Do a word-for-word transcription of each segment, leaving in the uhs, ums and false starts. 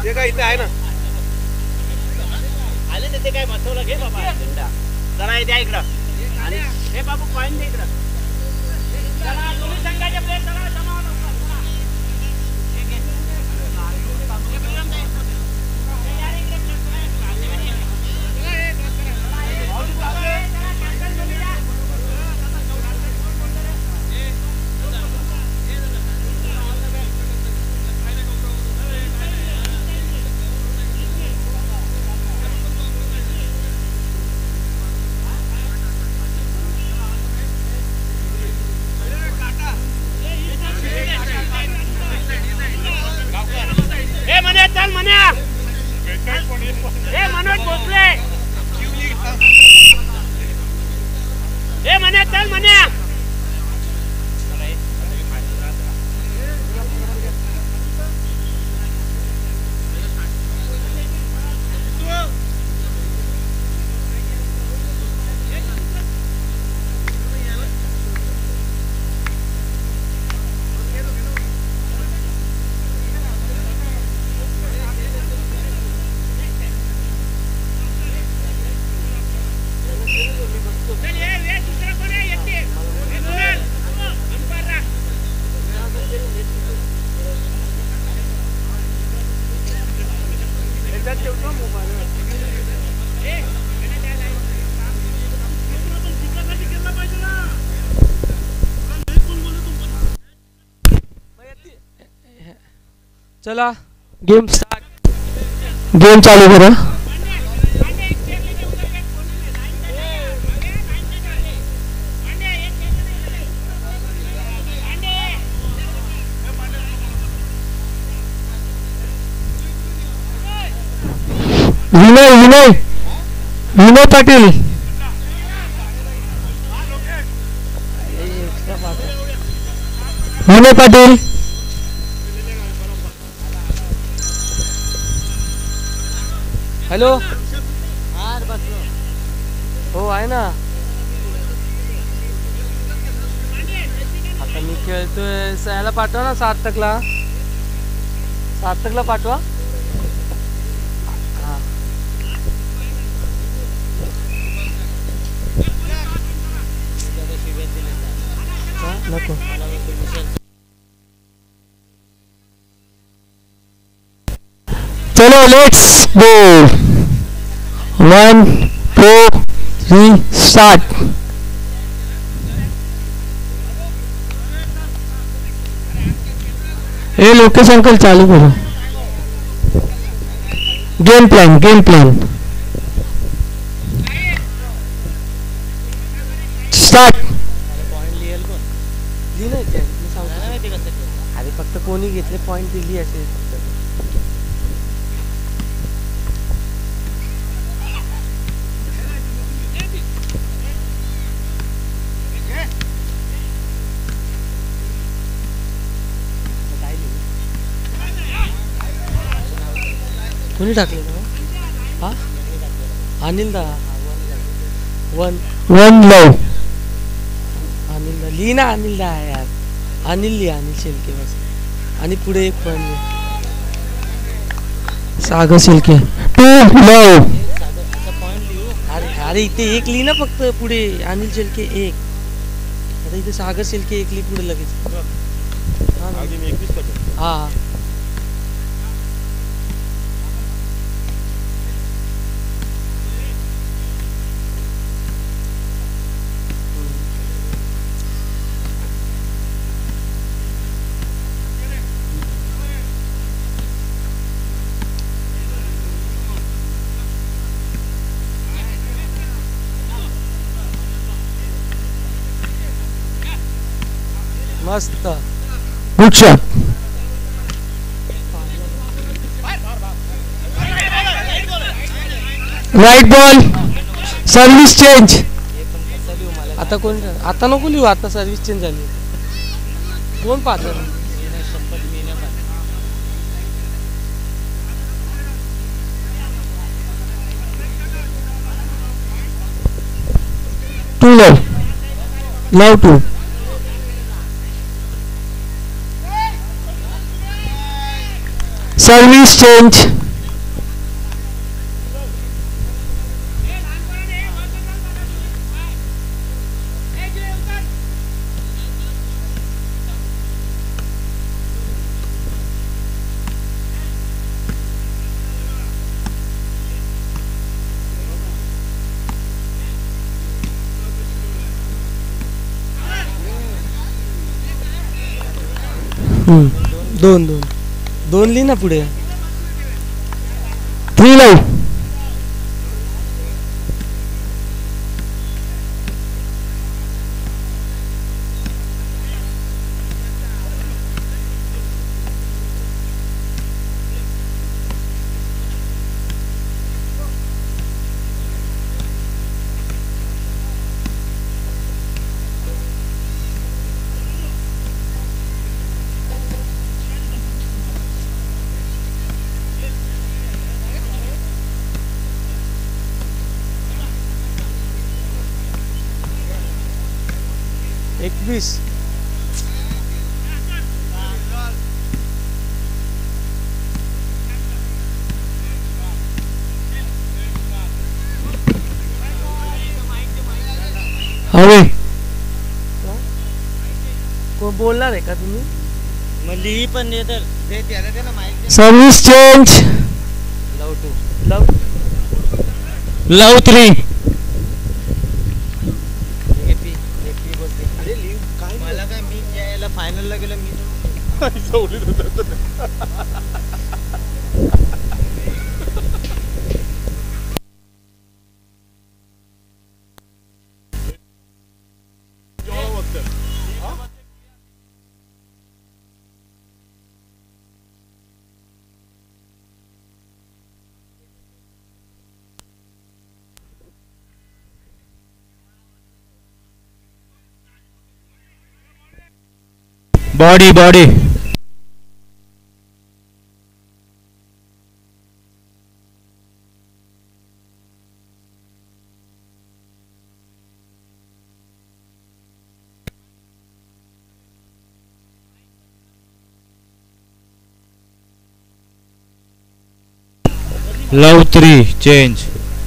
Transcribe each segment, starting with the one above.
ते काय इथे आहे ना आले ना ते काय बसवलं घे बाबा झेंडा जरा इथे इकडं आणि हे बाबू पॉईंट दे इकडं चला दोन्ही संघाचे प्लेयर चला जमा होऊन चला हे घे हे प्रियम दे हे यार इकडे चल मन्या ए मनोज भोसले ए मन्या चल मन्या चला गेम स्टार्ट गेम चालू करा विनय विनय विनय पाटील विनय पाटील हॅलो हो आहे ना आता मी खेळतोय सह्याला पाठवा ना सार्थकला सार्थकला पाठवा हा नको चलो let's go one two three start ए लोकेश अंकल चालू करो game plan game plan start अरे फक्त कोणी घेतले पॉइंट दिली असेल कोणी टाकले हा अनिल दा वन वन लव अनिल दा लिही ना अनिल दा यार अनिल लिहा अनिल शेलके बस आणि पुढे एक point Sagar Shelke two love अरे अरे इथे एक लिही ना फक्त पुढे अनिल शेलके एक आता इथे सागर शेलके एक लिही पुढे लगेच हा मस्त good shot right ball service change आता कोण आता नको लिहू आता सर्विस चेंज झाली कोण पाहत two love love two service change. दोन दोन दोन लिही ना पुढे. थ्री लाव. एकवीस. हवे कोण बोलणार आहे का तुम्ही? मली पण नाही तर service change. Love two love love three. मला काय मी यायला फायनलला गेलो मी body body. Love three change.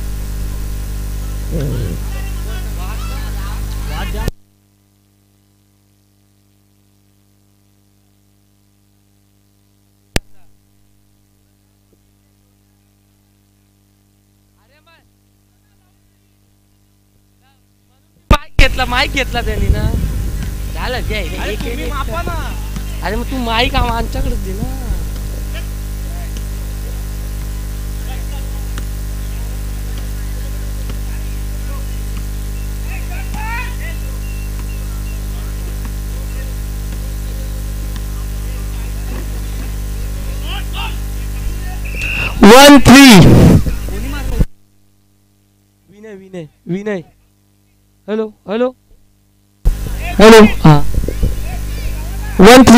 घेतला माईक घेतला त्यांनी ना. झालं घ्या. अरे मग तू माईक आमच्याकडेच दे ना. One three. Vinay Vinay Vinay. Hello hello hello. हाँ वन थ्री.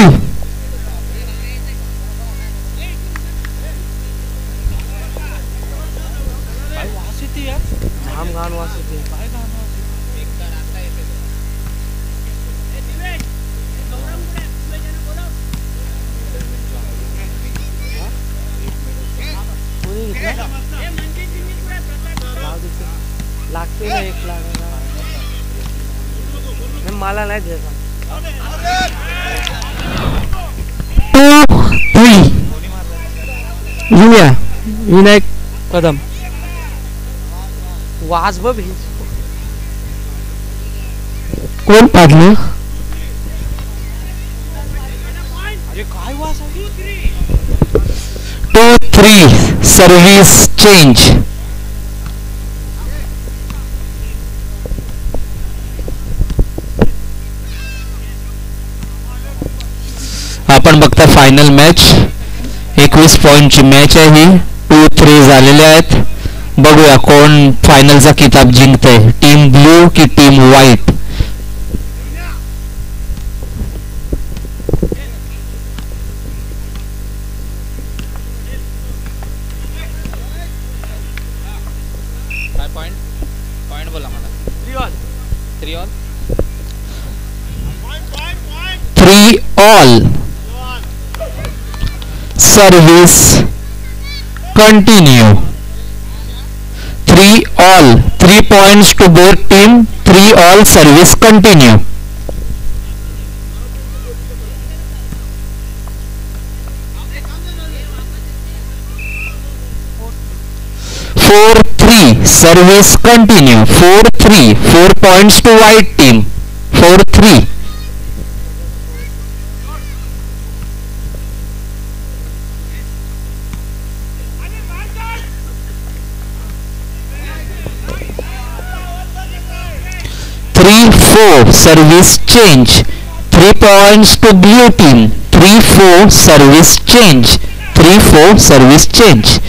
वास येते यार. जाम घाण वास येते. काय घाण वास लागते ना एक लाख. मला नाही द्यायचा. Two three. विनय विनायक कदम. वाज बघ कोण पाडलं. अरे काय वाज आहे. Two three service change. आपण बघता फायनल मॅच. एकवीस पॉईंटची मॅच आहे ही. टू थ्री झालेले आहेत. बघूया कोण फायनलचा किताब जिंकतंय. टीम ब्लू की टीम व्हाईट. काय पॉइंट पॉइंट बोला मला. Three all. Three all. Three all. service continue. Three all, three points to both team. Three all, service continue. Four three, service continue. Four three, four points to white team. Four three. Three four, service change. Three points to blue team. Three four, service change. Three four, service change.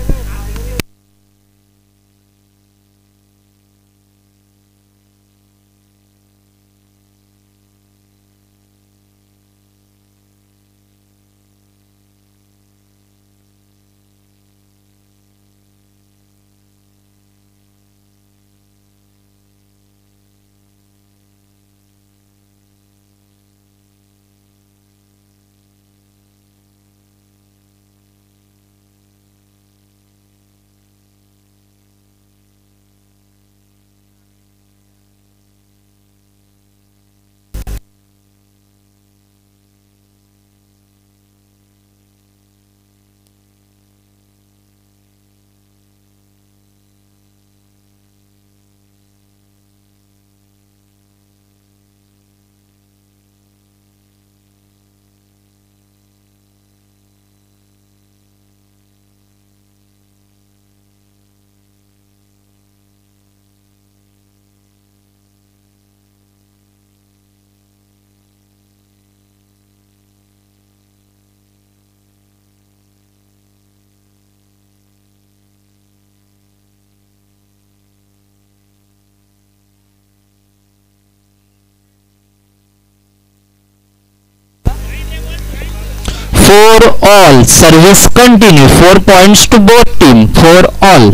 Four all, service continue. Four points to both team. Four all.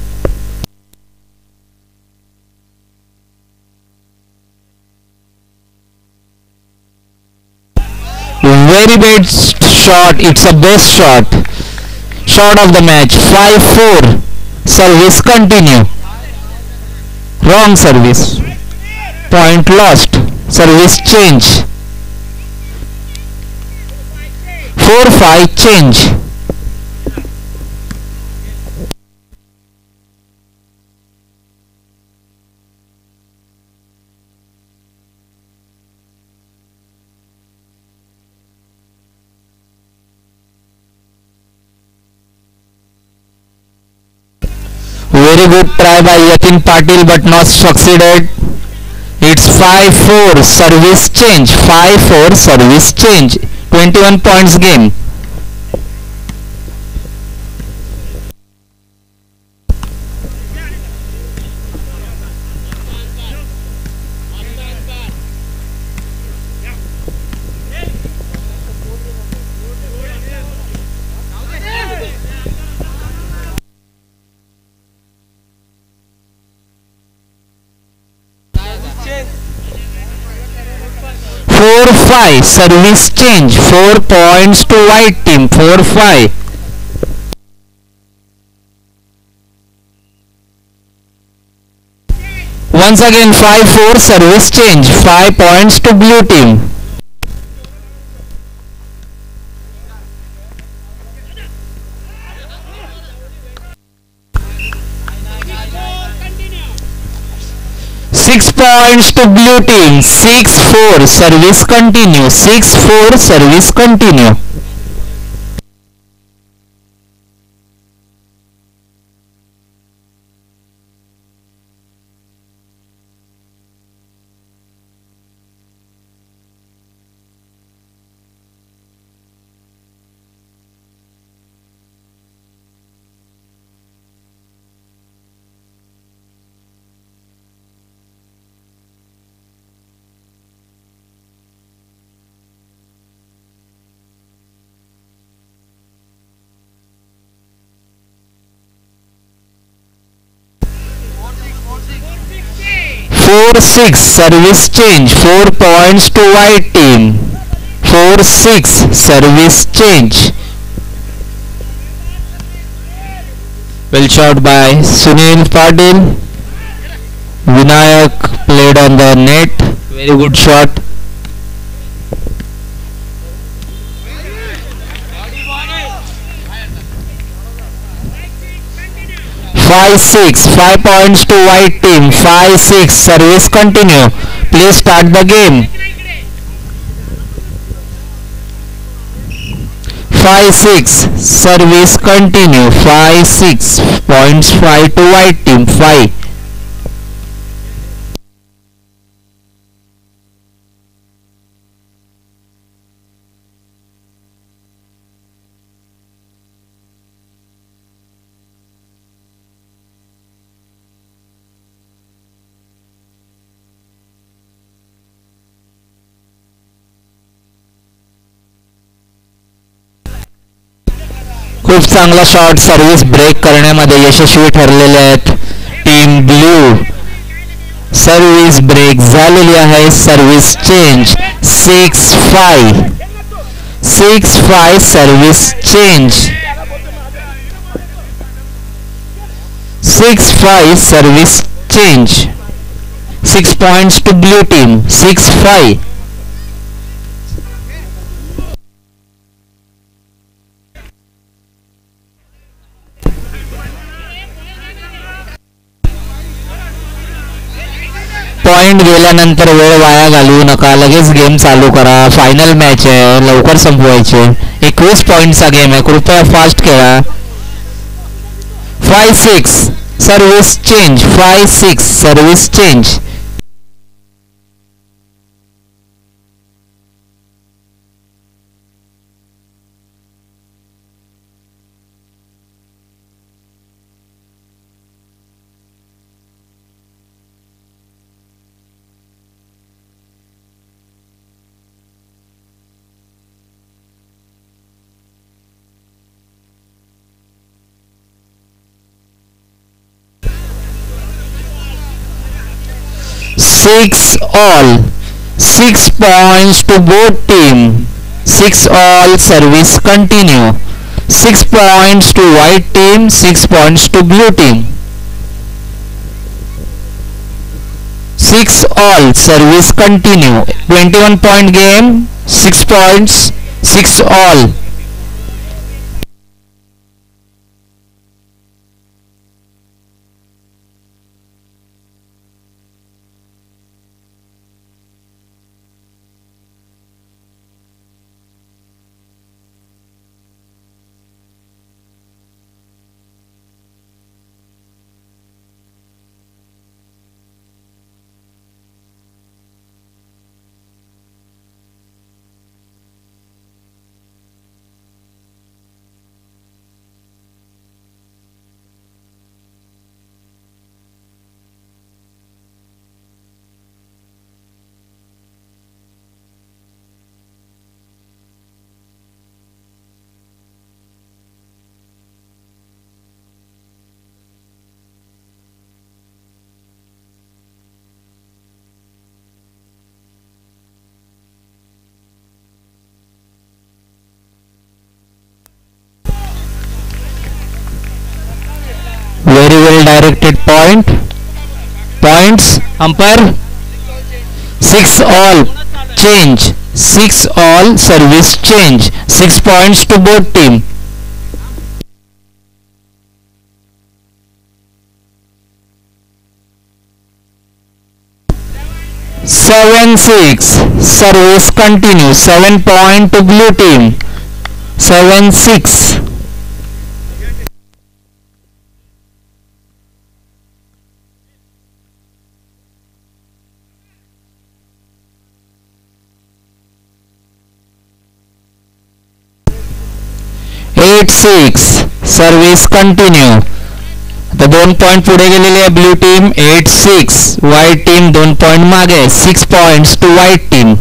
Very best shot. It's a best shot. Shot of the match. Five four. Service continue. Wrong service. Point lost. Service change. Four five change. Very good try by Yatin Patil but not succeeded. It's five four, service change. Five four, service change. twenty-one points game. Four five, service change. Four points to white team. Four five. Once again five four, service change. Five points to blue team. Six points to blue team. Six four, service continue. Six four, service continue. Four six, service change. Four points to white team. Four six, service change. Well shot by Sunil Patil. Vinayak played on the net. Very good shot. Five six. Five points to white team. Five six. Service continue. Please start the game. Five six. Service continue. Five six. Points five to white team. Five. खूप चांगला shot service break करण्यामध्ये यशस्वी ठरलेले आहेत team blue. Service break झालेली आहे. Service change. Six five six five service change. Six five service change. Six points to blue team. Six five. Point गेल्यानंतर वेळ via घालवू नका. लगेच गेम चालू करा. फायनल मॅच आहे. लवकर संपवायचे. एकवीस पॉइंटचा गेम आहे. कृपया फास्ट खेळा. Five six service change. Five six service change. Six all. Six points to both team. Six all. Service continue. Six points to white team. Six points to blue team. Six all. Service continue. Twenty-one point game. Six points. Six all. Very well directed point. Points. Umpire. Six all. Change. Six all. Service change. Six points to both team. Seven six. Service continue. Seven point to blue team. Seven six. Eight six. Service continue. आता दोन point पुढे गेलेली आहे blue team. Eight six. White team दोन point मागे. Six points to white team.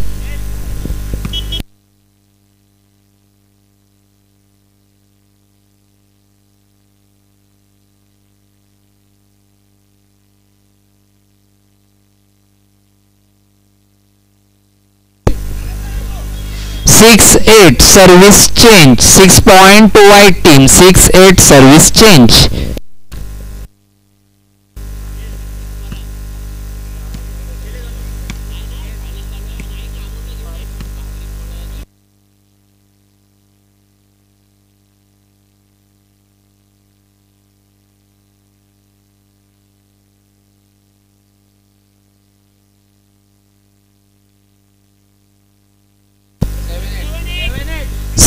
Six eight. Service change. Six point to white team. Six eight. Service change.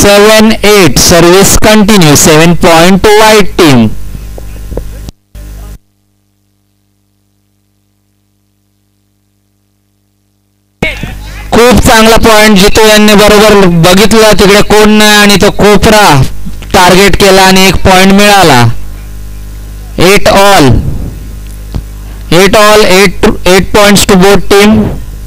seven eight. Service continue. seven point to white team. खूप चांगला point Jitu यांनी बरोबर बघितलं तिकडे कोण नाही आणि तो कोपरा टार्गेट केला आणि एक पॉइंट मिळाला. Eight all eight all eight eight points to both team.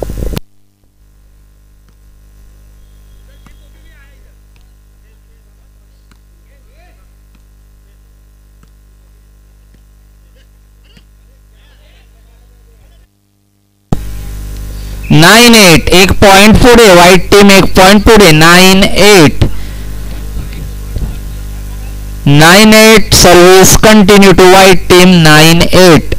Nine eight. एक पॉइंट पुढे व्हाईट टीम. एक पॉइंट पुढे. Nine eight. Nine eight. Service continue to white team. Nine eight.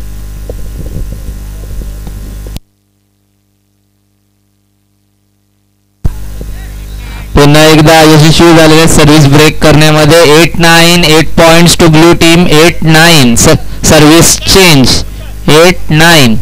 पुन्हा एकदा यशस्वी झालेले सर्व्हिस ब्रेक करण्यामध्ये. Eight nine. Eight points to blue team. Eight nine. Service change. Eight nine.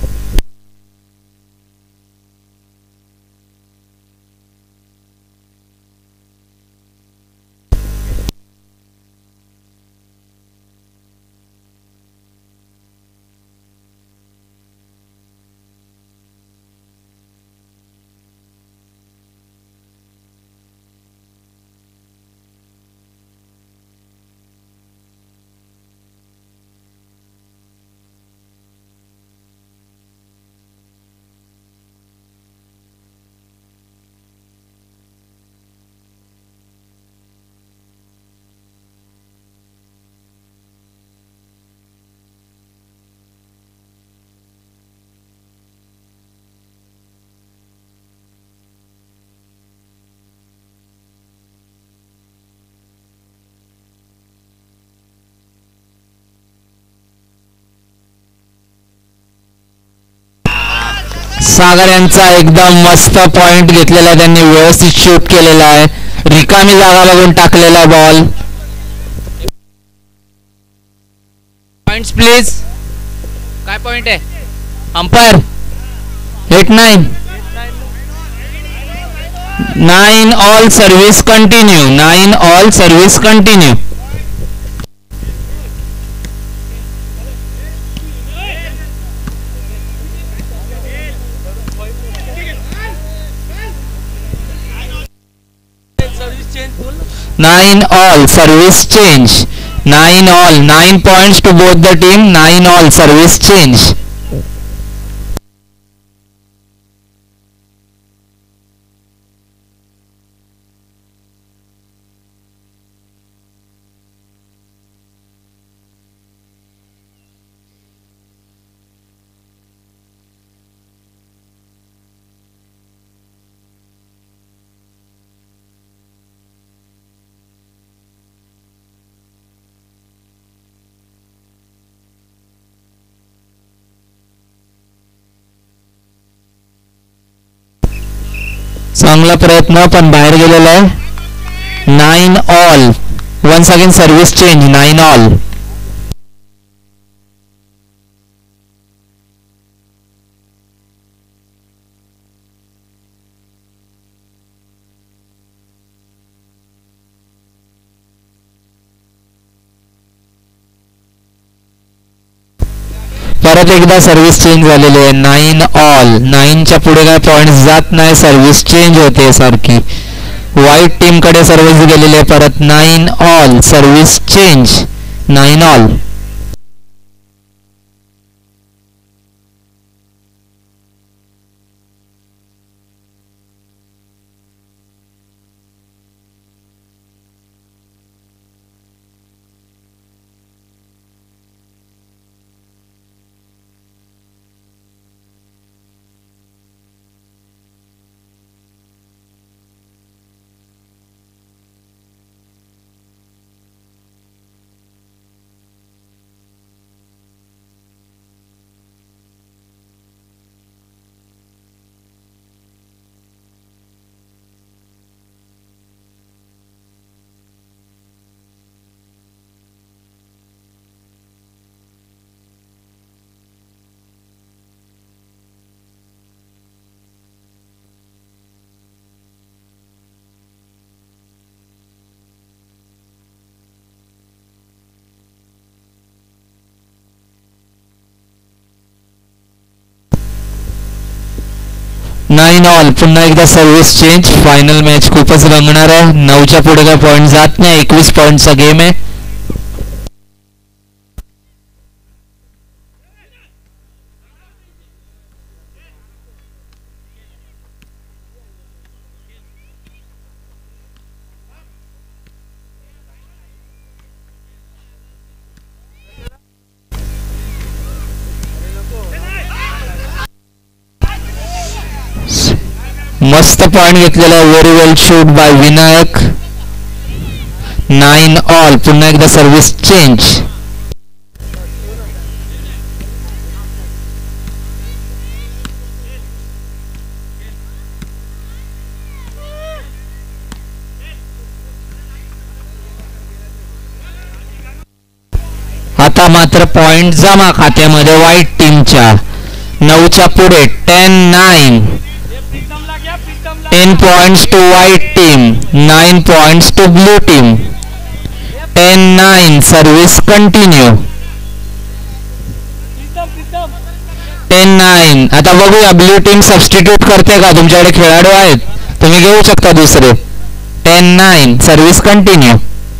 Sagar यांचा एकदम मस्त पॉइंट घेतलेला आहे. त्यांनी व्यवस्थित शूट केलेला आहे. रिकामी जागा बघून टाकलेला बॉल. Points please. काय पॉइंट आहे umpire. Eight nine. Nine all. Service continue. Nine all. Service continue. Nine all. Service change. Nine all. Nine points to both the team. Nine all. Service change. चांगला प्रयत्न पण बाहेर गेलेला आहे. Nine all. Once again service change. Nine all. परत एकदा service change झालेली आहे. Nine all. नाईनच्या पुढे काय पॉइंट्स जात नाही. सर्व्हिस चेंज होते सारखी. व्हाईट टीम कडे सर्व्हिस गेलेली आहे. परत nine all. Service change. Nine all. Nine all. पुन्हा एकदा सर्व्हिस चेंज. फायनल मॅच खूपच रंगणार आहे. नऊच्या पुढे काय पॉईंट जात नाही. एकवीस पॉईंटचा गेम आहे. मस्त पॉइंट घेतलेला आहे. Very well shoot by Vinayak. Nine all. पुन्हा एकदा सर्व्हिस चेंज. आता मात्र पॉइंट जमा खात्यामध्ये व्हाईट टीमच्या. नऊच्या पुढे ten nine. ten points to white team, nine points to blue team. ten nine. Service continue. ten nine. आता बघूया ब्ल्यू टीम सबस्टिट्यूट करते का. तुमच्याकडे खेळाडू आहेत, तुम्ही घेऊ शकता दुसरे. ten nine. Service continue.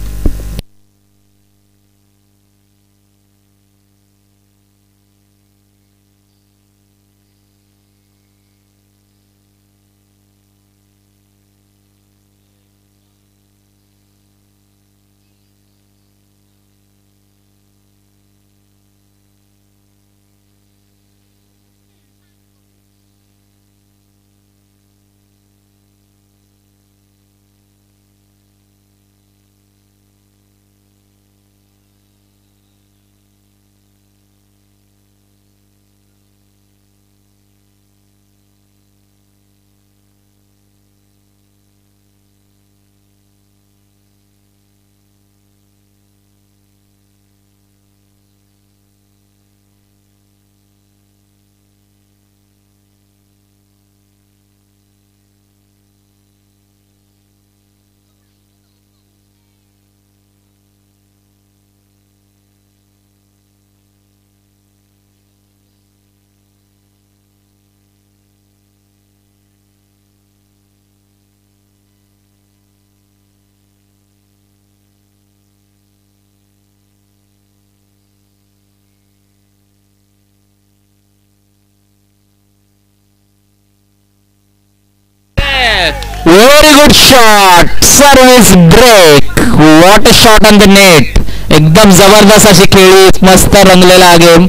Very good shot. Service break. What a shot on the net. एकदम जबरदस्त अशी खेळी. मस्त रंगलेला game.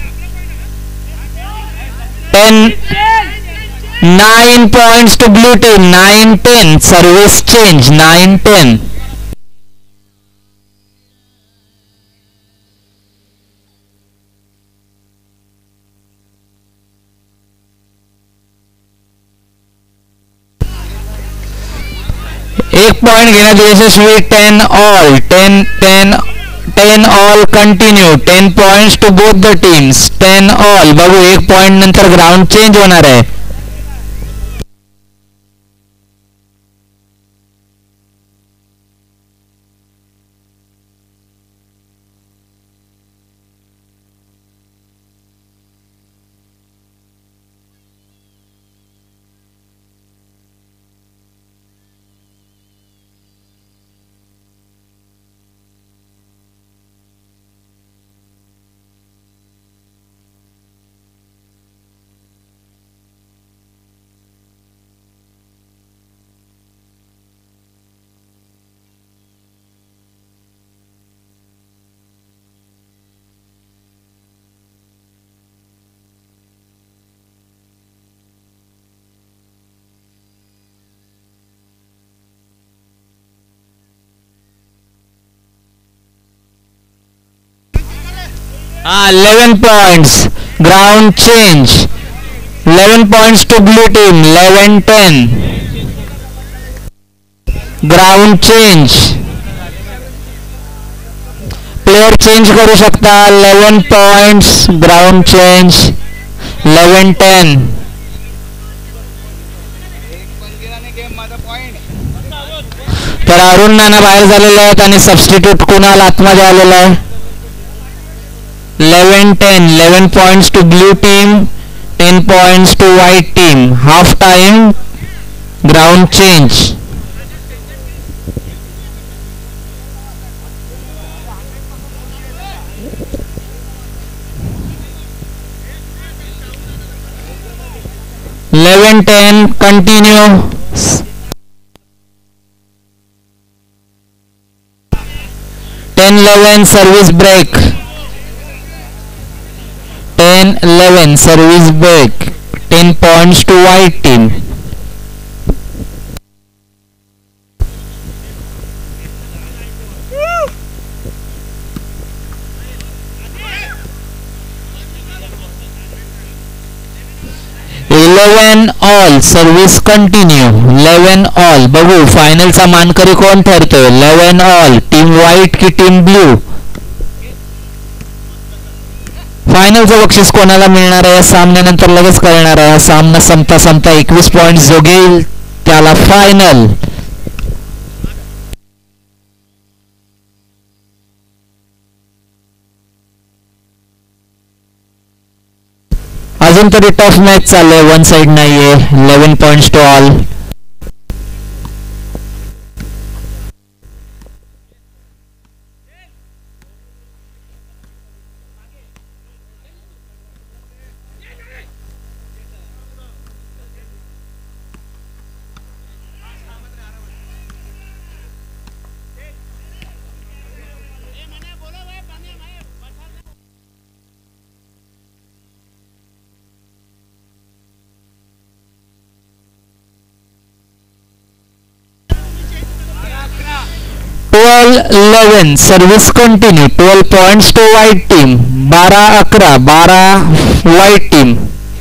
ten nine points to blue team. nine ten. Service change. nine ten. एक पॉइंट घेण्यात यशस्वी. Ten all. Ten ten ten all continue. Ten points to both the teams. Ten all. बघू एक पॉइंट नंतर ग्राउंड चेंज होणार आहे. Ah, eleven points. Ground change. eleven points to blue team. eleven ten. Ground change. Player change करू शकता. eleven points. Ground change. eleven ten. तर अरुण नाना बाहेर झालेले आहेत आणि सबस्टिट्यूट कुणाल आतमध्ये आलेला आहे. eleven ten. eleven points to blue team. Ten points to white team. Half time, ground change. eleven ten, continue. ten eleven, service break. ten eleven, service break. ten points to white team. eleven all, service continue. eleven all. बघू फायनलचा मानकरी कोण ठरतोय. eleven all, team white की team blue. फायनलचं बक्षीस कोणाला मिळणार आहे या सामन्यानंतर लगेच कळणार आहे. हा सामना संपता संपता एकवीस पॉइंट जो घेईल त्याला फायनल. अजून तरी टफ मॅच चालू आहे. वन साइड नाहीये. Eleven points to all. Twelve eleven, service continue. Twelve points to white team. बारा अकरा, बारा व्हाईट टीम.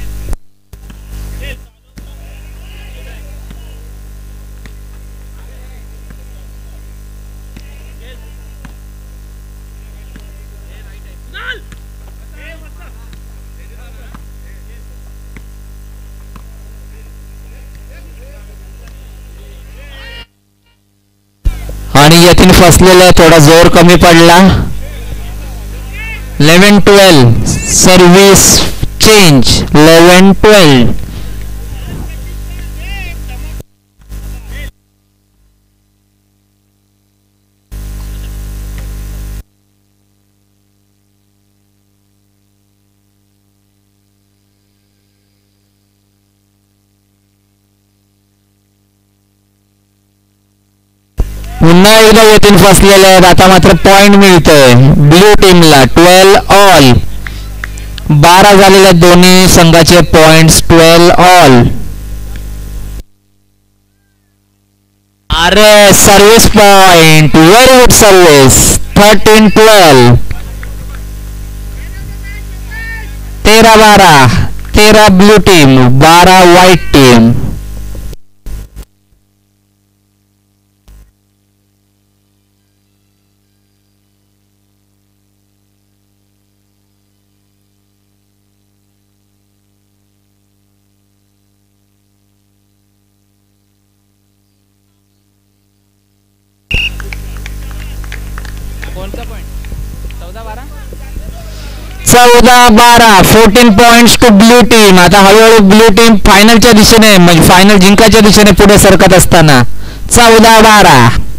आणि यातून फसलेला थोडा जोर कमी पडला. Eleven twelve, service change. Eleven twelve. पुन्हा एकदा येथून फसलेले आहेत. आता मात्र पॉइंट मिळतोय ब्लू टीमला. Twelve all. बारा झालेल्या दोन्ही संघाचे पॉइंट्स. Twelve all. अरे service point. Very good service. Thirteen twelve. तेरा बारा. तेरा ब्लू टीम, बारा व्हाईट टीम. चौदा बारा. Fourteen points to blue team. आता हळूहळू ब्लू टीम फायनलच्या दिशेने म्हणजे फायनल जिंकायच्या दिशेने पुढे सरकत असताना. चौदा बारा.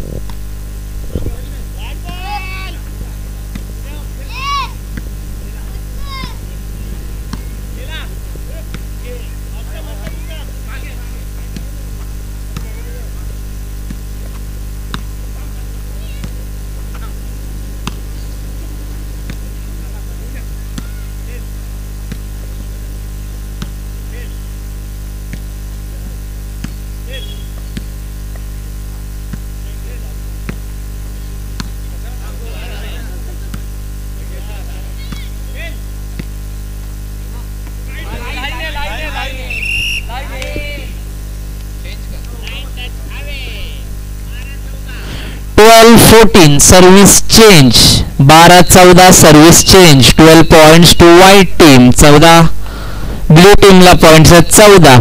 Twelve fourteen, service change. बारा चौदा, service change. Twelve points to white team. चौदा ब्लू टीमला पॉइंट्स आहेत चौदा.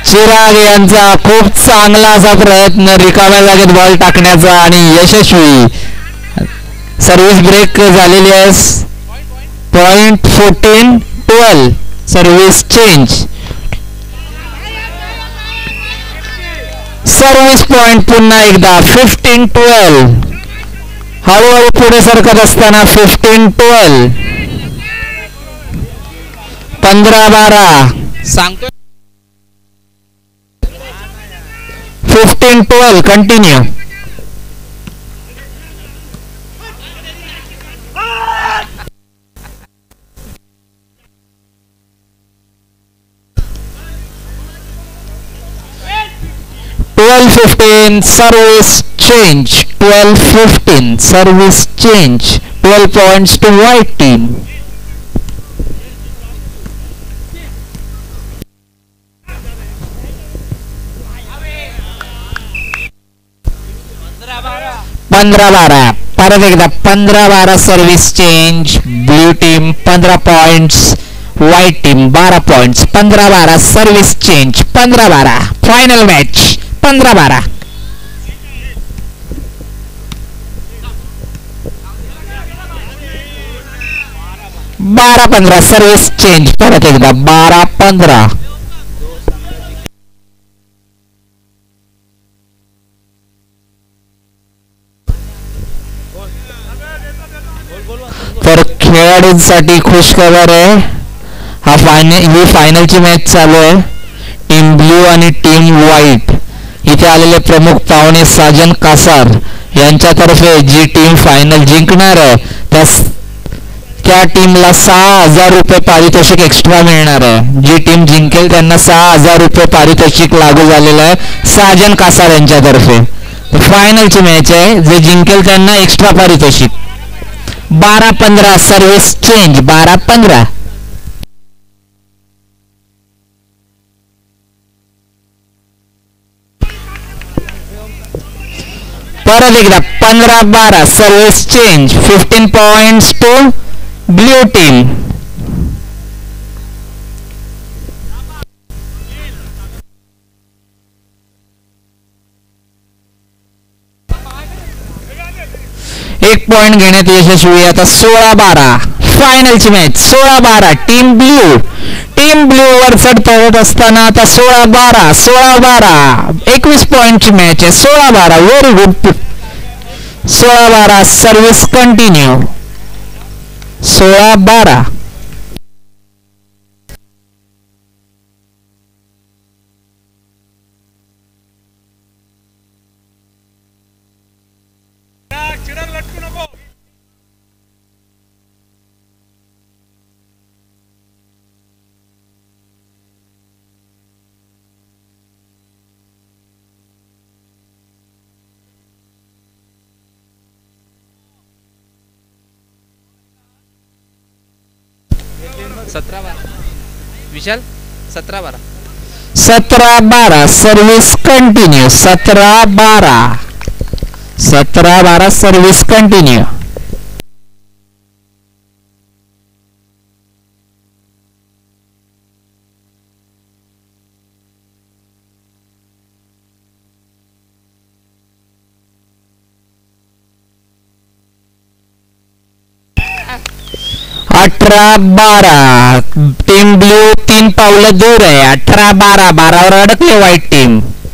चिराग यांचा खूप चांगला असा प्रयत्न रिकाम्या जागेत बॉल टाकण्याचा आणि यशस्वी. सर्व्हिस ब्रेक झालेली आहे. Point fourteen twelve. Service change. Service point पुन्हा एकदा फिफ्टीन ट्वेल्व. हळूहळू पुढे सरकत असताना फिफ्टीन ट्वेल्व. पंधरा बारा सांगतो. Fifteen twelve. Continue. Twelve fifteen. Service change. Twelve fifteen. Service change. Twelve points to white team. पंधरा बारा. परत एकदा पंधरा बारा. Service change. ब्ल्यू टीम पंधरा पॉइंट्स. व्हाईट टीम बारा पॉइंट्स. पंधरा बारा. Service change. पंधरा बारा. Final match. पंधरा बारा. बारा पंधरा. Service change. परत एकदा बारा पंधरा. तर खेळाडूंसाठी खुशखबर आहे. हा फायनल ही फायनलची मॅच चालू आहे. टीम ब्ल्यू आणि टीम व्हाईट. इथे आलेले प्रमुख पाहुणे साजन कासार यांच्यातर्फे जी टीम फायनल जिंकणार आहे त्या त्या टीमला सहा हजार रुपये पारितोषिक एक्स्ट्रा मिळणार आहे. जी टीम जिंकेल त्यांना सहा हजार रुपये पारितोषिक लागू झालेलं आहे साजन कासार यांच्यातर्फे. फायनलची मॅच आहे. जे जिंकेल त्यांना एक्स्ट्रा पारितोषिक. बारा पंधरा. Service change. बारा पंधरा. परत एकदा पंधरा बारा. Service change. Fifteen points to blue team. एक पॉइंट घेण्यात यशस्वी. आता सोळा बारा. फायनलची मॅच. सोळा बारा. टीम ब्ल्यू टीम ब्ल्यू वर चढत असताना आता सोळा बारा. सोळा बारा. एकवीस पॉइंटची मॅच आहे. सोळा बारा. Very good. सोळा बारा. Service continue. सोळा बारा. सतरा बारा. विशाल सतरा बारा. सतरा बारा. Service continue. सतरा बारा. सतरा बारा. Service continue. अठरा बारा. टीम ब्ल्यू तीन पावलं दूर आहे. अठरा बारा. बारावर अडकले व्हाईट टीम.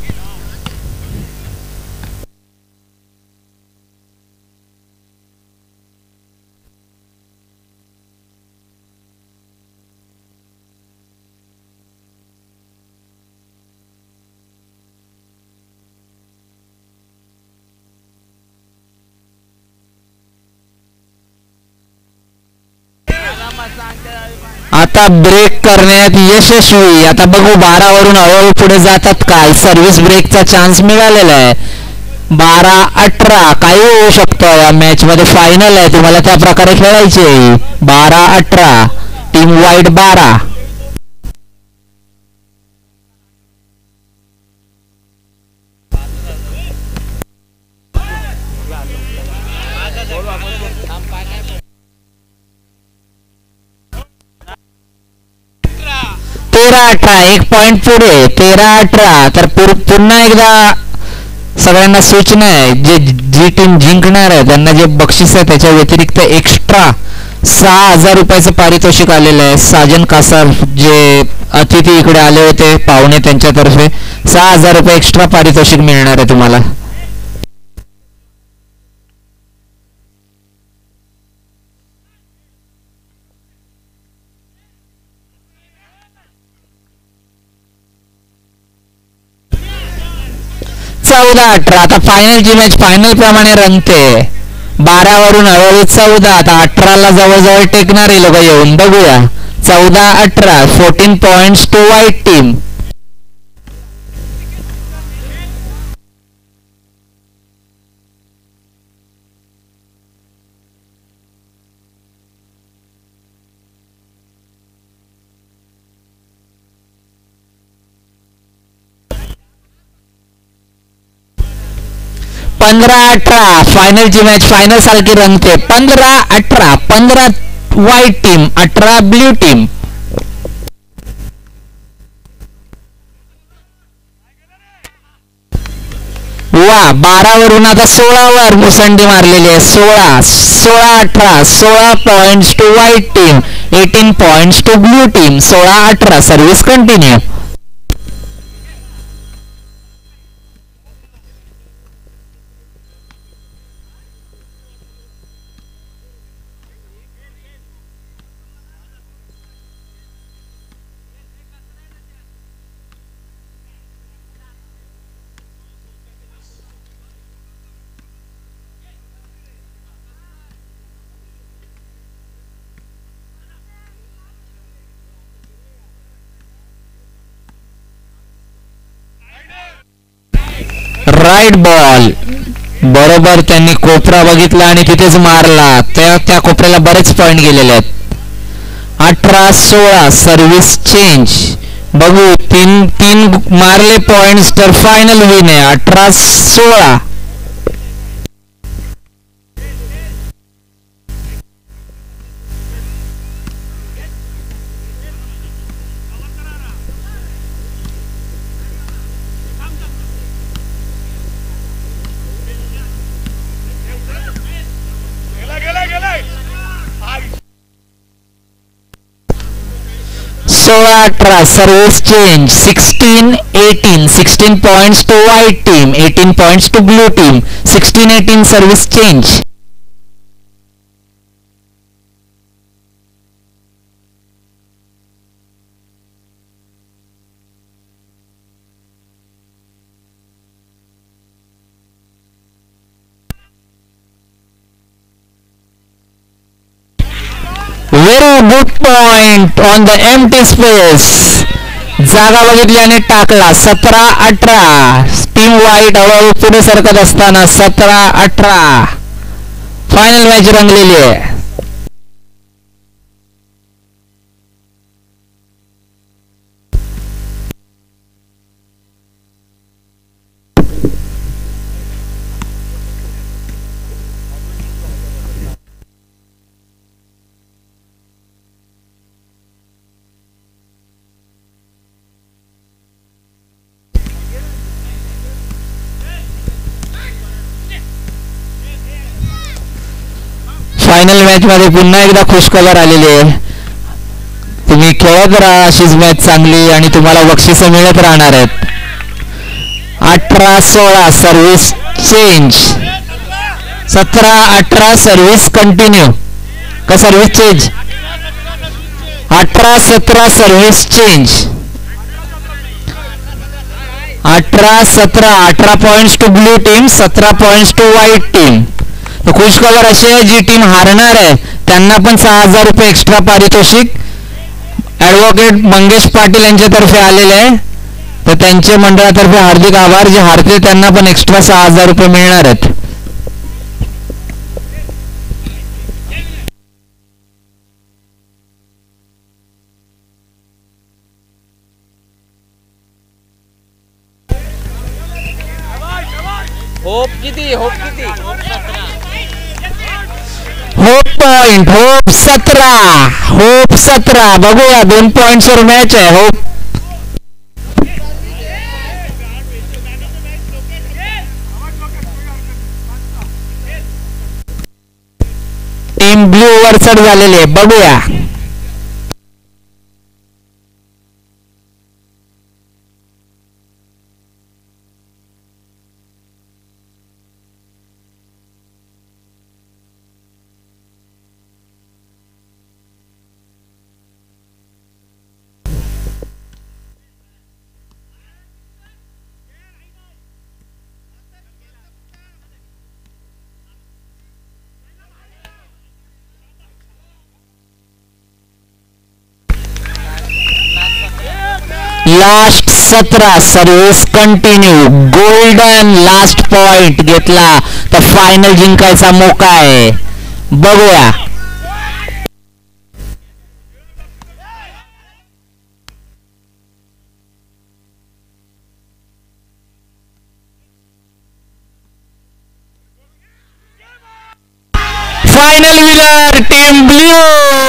आता ब्रेक करण्यात यशस्वी. आता बघू बारा वरून हळूहळू पुढे जातात काय. सर्व्हिस ब्रेकचा चान्स मिळालेला आहे. बारा अठरा. काही होऊ शकतं या मॅच मध्ये. फायनल आहे. तुम्हाला त्या प्रकारे खेळायची आहे. बारा अठरा. टीम व्हाईट बारा. तेरा अठरा एक पॉइंट पुढे तेरा अठरा. तर पुन्हा एकदा सगळ्यांना सूचना आहे, जे जी टीम जिंकणार आहे त्यांना जे बक्षीस आहे त्याच्या व्यतिरिक्त एक्स्ट्रा सहा हजार रुपयाचं पारितोषिक आलेलं आहे. साजन कासार जे अतिथी इकडे आले होते पाहुणे त्यांच्यातर्फे सहा हजार रुपये एक्स्ट्रा पारितोषिक मिळणार आहे तुम्हाला. चौदा अठरा. आता फायनलची मॅच फायनल प्रमाणे रंगते. बारा वरून हळूहळू चौदा, आता अठराला जवळजवळ टेकणारे लोक येऊन बघूया. चौदा अठरा fourteen points to white team. पंधरा अठरा फायनलची मॅच फायनल सारखी रंगते. पंधरा अठरा पंधरा व्हाईट टीम अठरा ब्ल्यू टीम. वा बारा वरून आता सोळा वर मुसंडी मारलेली आहे. सोळा सोळा अठरा सोळा points to white team eighteen points to blue team. सोळा अठरा सर्व्हिस कंटिन्यू. राईट बॉल बरोबर त्यांनी कोपरा बघितला आणि तिथेच मारला. त्या त्या कोपऱ्याला बरेच पॉइंट गेलेले आहेत. अठरा सोळा सर्व्हिस चेंज. बघू तीन तीन मारले पॉइंट्स तर फायनल विन आहे. अठरा सोळा. सोळा अठरा service change. Sixteen eighteen sixteen points to white team eighteen points to blue team. Sixteen eighteen service change. Very good point on the empty space. जागा बघितली आणि टाकला. सतरा अठरा टीम व्हाईट हळूहळू पुढे सरकत असताना सतरा अठरा फायनल मॅच रंगलेली आहे. फायनल मॅच मध्ये पुन्हा एकदा खुशखबर आलेली आहे. तुम्ही खेळत राहा अशीच मॅच चांगली आणि तुम्हाला बक्षीस मिळत राहणार आहेत. अठरा सोळा सर्व्हिस चेंज. सतरा अठरा सर्व्हिस कंटिन्यू का सर्व्हिस चेंज. अठरा सतरा सर्व्हिस चेंज. अठरा सतरा अठरा पॉइंट्स टू ब्लू टीम सतरा पॉइंट्स टू व्हाईट टीम. तो खुशखबर अशी आहे जी टीम हारणार आहे त्यांना पण सहा हजार रुपये एक्स्ट्रा पारितोषिक ॲडव्होकेट मंगेश पाटील यांच्यातर्फे आलेले आहे. तर त्यांचे मंडळातर्फे हार्दिक आभार. जे हारते त्यांना पण एक्स्ट्रा सहा हजार रुपये मिळणार आहेत. होप किती होप किती होप पॉइंट होप सतरा होप सतरा. बघूया दोन पॉइंट्सवर मॅच आहे. होप टीम ब्ल्यू वरचढ झालेली आहे. बघूया लास्ट सतरा service continue. Golden last point घेतला तर फायनल जिंकायचा मोका आहे. बघूया final winner team blue.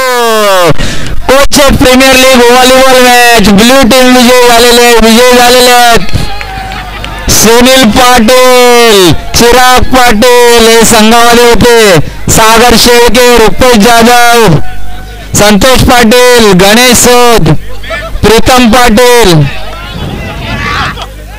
Coach premier league volleyball match blue team विजय झालेले विजय झालेले आहेत. सुनील पाटील, चिराग पाटील हे संघामध्ये होते. सागर शेळके, रुपेश जाधव, संतोष पाटील, गणेश सोद, प्रीतम पाटील